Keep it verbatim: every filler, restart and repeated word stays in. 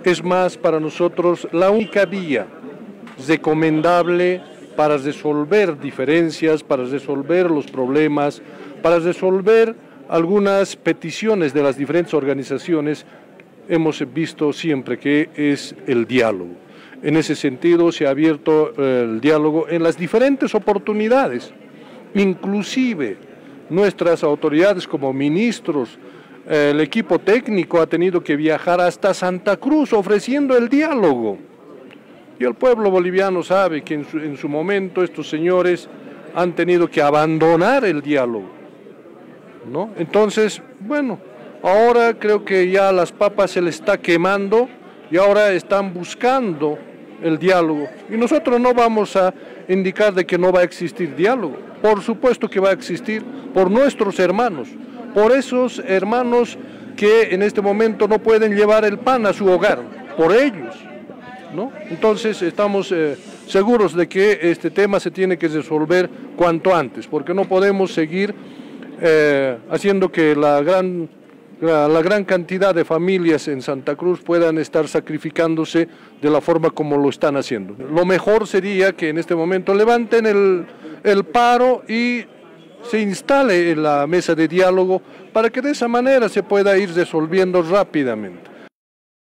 Es más, para nosotros la única vía recomendable para resolver diferencias, para resolver los problemas, para resolver algunas peticiones de las diferentes organizaciones, hemos visto siempre que es el diálogo. En ese sentido se ha abierto el diálogo en las diferentes oportunidades, inclusive nuestras autoridades como ministros, el equipo técnico ha tenido que viajar hasta Santa Cruz ofreciendo el diálogo. Y el pueblo boliviano sabe que en su, en su momento estos señores han tenido que abandonar el diálogo, ¿no? Entonces, bueno, ahora creo que ya las papas se les está quemando y ahora están buscando el diálogo. Y nosotros no vamos a indicar de que no va a existir diálogo. Por supuesto que va a existir por nuestros hermanos, por esos hermanos que en este momento no pueden llevar el pan a su hogar, por ellos, ¿no? Entonces estamos eh, seguros de que este tema se tiene que resolver cuanto antes, porque no podemos seguir eh, haciendo que la gran, la, la gran cantidad de familias en Santa Cruz puedan estar sacrificándose de la forma como lo están haciendo. Lo mejor sería que en este momento levanten el, el paro y se instale en la mesa de diálogo para que de esa manera se pueda ir resolviendo rápidamente.